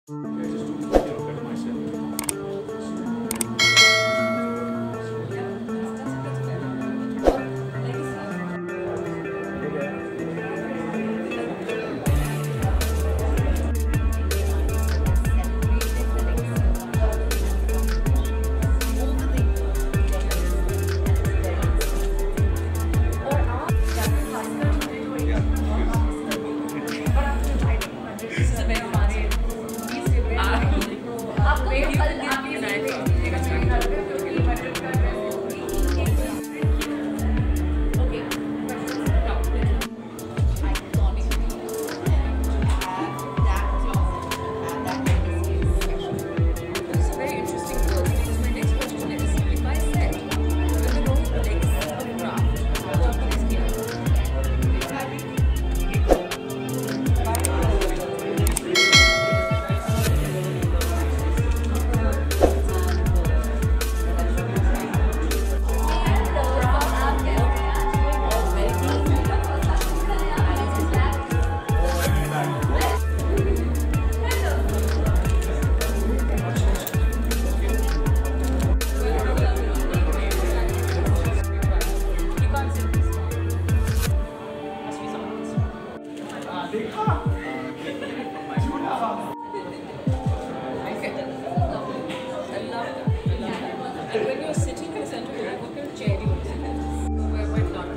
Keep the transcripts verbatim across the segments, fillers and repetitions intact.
When you're sitting in the center of the room, what kind of chair do you sit in? Where we're not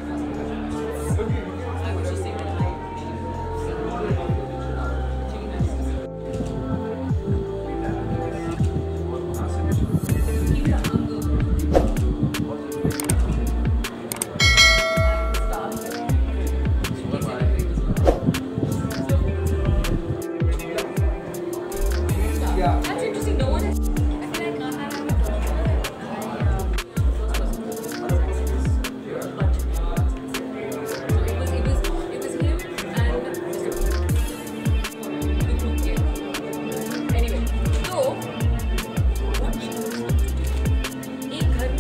I would just say that I yeah. That's interesting. No one has. I feel like not having a daughter. So it was, it was, it was him and the group here. Anyway, so what we do? एक घर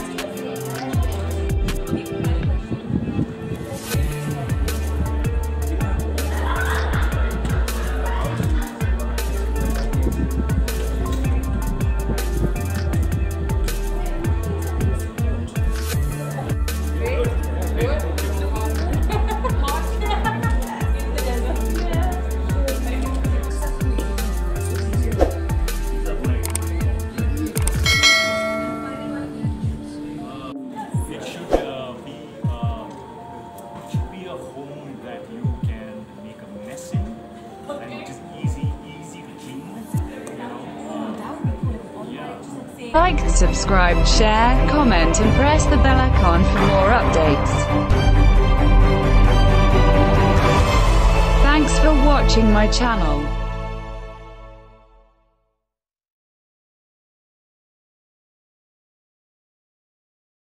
Like, subscribe, share, comment and press the bell icon for more updates. Thanks for watching my channel.